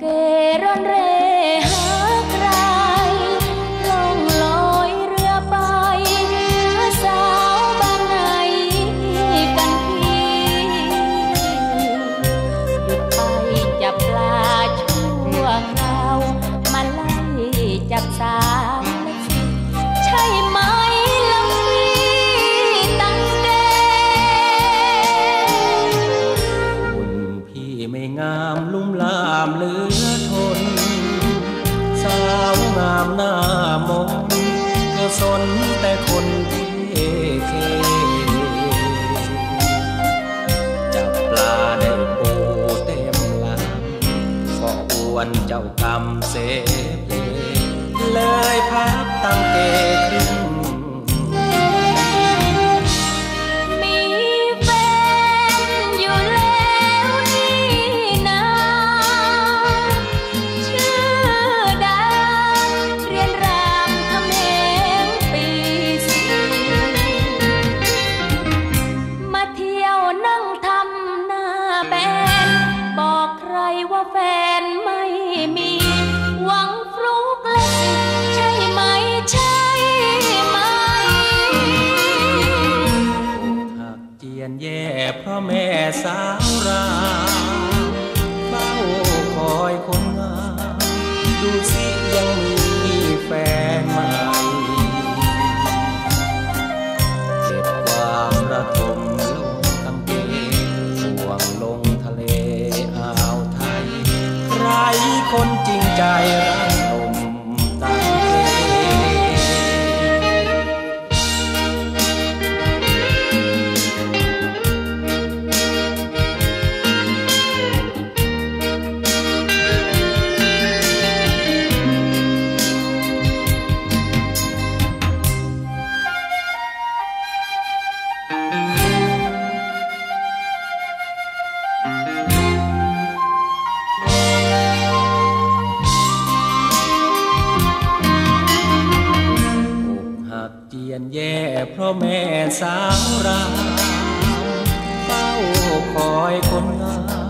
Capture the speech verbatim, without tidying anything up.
เกร่อนเร่หาใครล่องลอยเรือไปหาสาวบางไหนกันพี่หยุดไปจับปลาชั่วคราวมาไล่จับสาวใช่ไหมลำพี่ตั้งแกหุ่นพี่ไม่งามลุ่มลามเหลือทนสาวงามหน้ามนเธอสนแต่คนเท่เคจับปลาได้ปูเต็มลำก็อวนเจ้ากรรมเสเพเลยพักตั้งเกครึ่งมีแฟนอยู่แล้วนี่นะชื่อดาเรียนรามคำแหงปีสี่มาเที่ยวนั่งทำหน้าแบนบอกใครว่าแฟนไม่มีหวังฟลุกและสิใช่ไหมใช่ไหมหักเจียนแย่เพราะแม่สาวราเฝ้าคอยคนงามดูสิยังมีแฟนใหม่เก็บความระทมลงตั้งเกห่วงลงทะเลอ่าวไทยใครคนจริงใจรักลมตั้งเกหักเจียนแย่เพราะแม่สาวราเฝ้าคอยคนงาม